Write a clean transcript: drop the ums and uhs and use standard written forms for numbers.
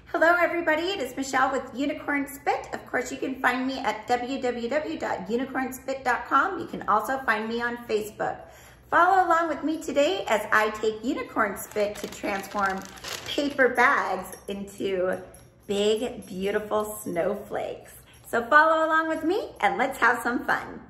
Hello everybody, it is Michelle with Unicorn Spit. Of course, you can find me at www.unicornspit.com. You can also find me on Facebook. Follow along with me today as I take Unicorn Spit to transform paper bags into big, beautiful snowflakes. So follow along with me and let's have some fun.